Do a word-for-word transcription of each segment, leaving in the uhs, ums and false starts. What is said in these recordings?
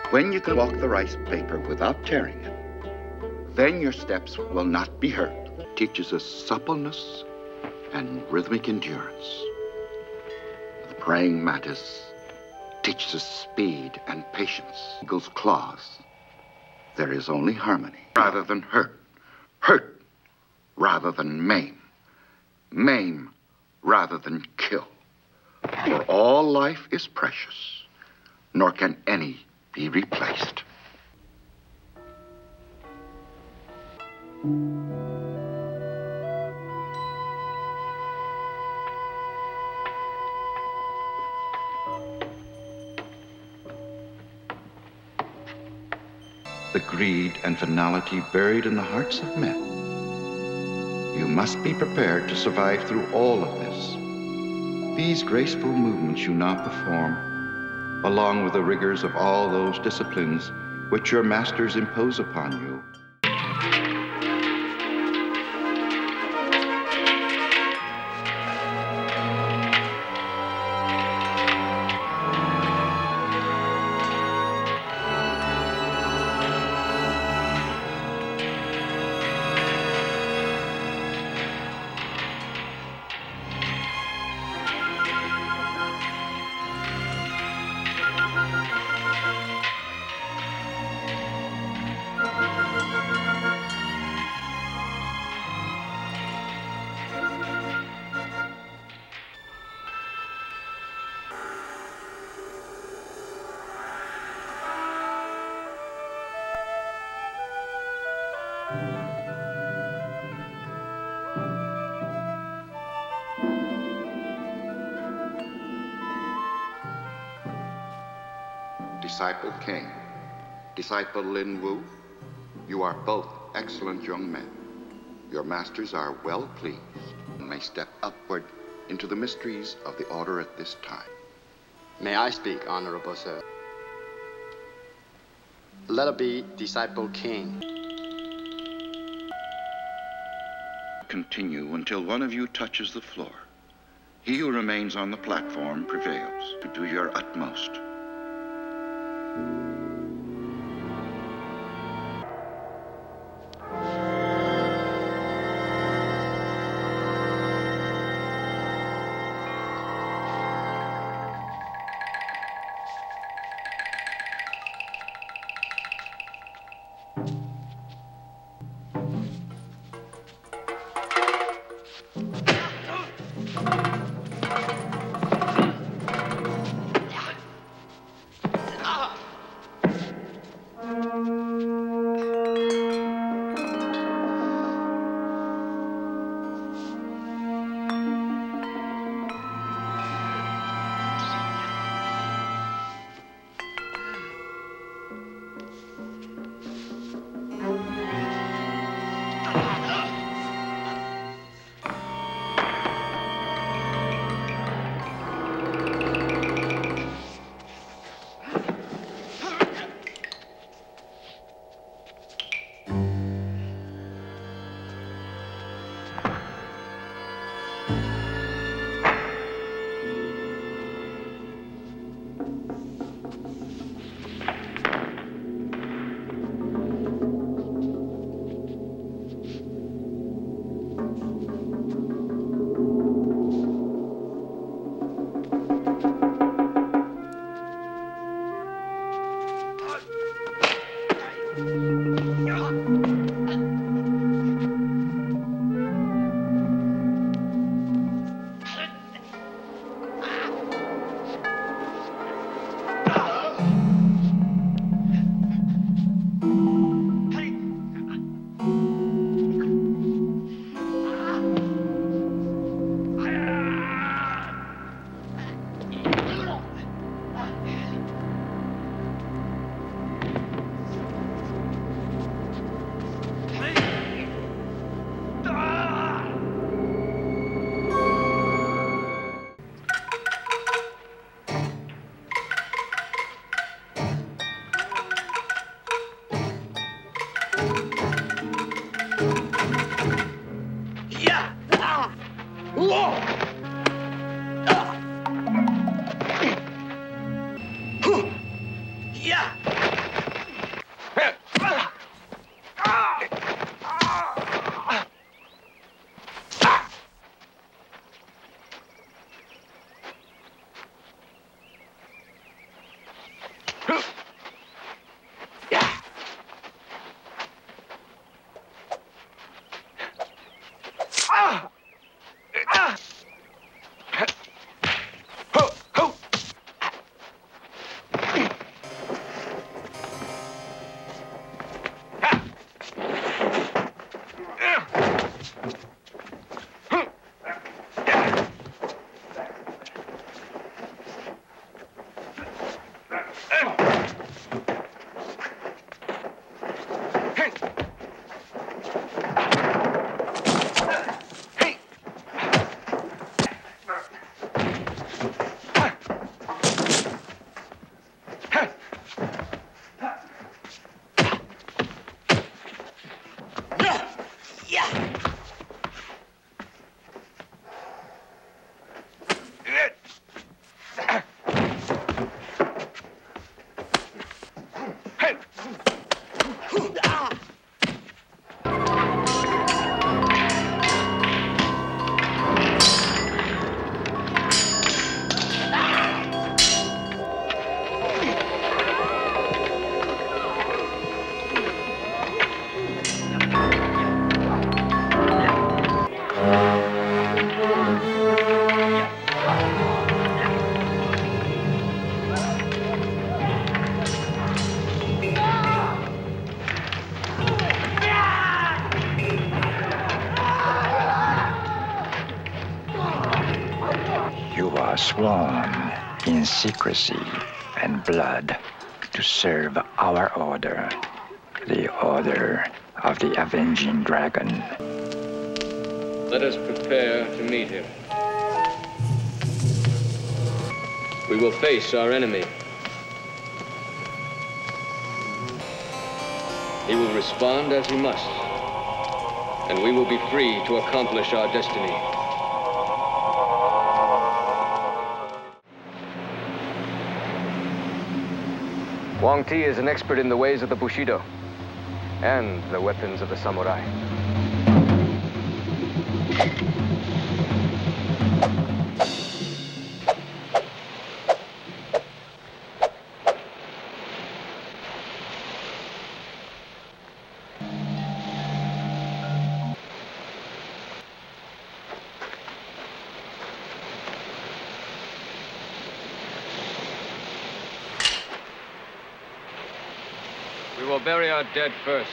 When you can walk the rice paper without tearing it, then your steps will not be hurt. It teaches us suppleness and rhythmic endurance. The praying mantis teaches us speed and patience. Eagle's claws. There is only harmony rather than hurt. Hurt rather than maim. Maim rather than kill. For all life is precious, nor can any be replaced. The greed and finality buried in the hearts of men. You must be prepared to survive through all of this. These graceful movements you now perform, along with the rigors of all those disciplines which your masters impose upon you, Disciple King, Disciple Lin Wu, you are both excellent young men. Your masters are well pleased and may step upward into the mysteries of the order at this time. May I speak, Honorable Sir? Let it be Disciple King. Continue until one of you touches the floor. He who remains on the platform prevails. Do your utmost. Yeah! You are sworn in secrecy and blood to serve our order, the Order of the Avenging Dragon. Let us prepare to meet him. We will face our enemy. He will respond as he must, and we will be free to accomplish our destiny. Wang Ti is an expert in the ways of the Bushido and the weapons of the samurai. We will bury our dead first.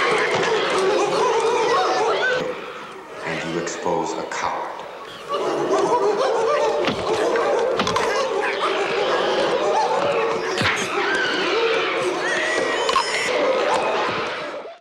Expose a coward.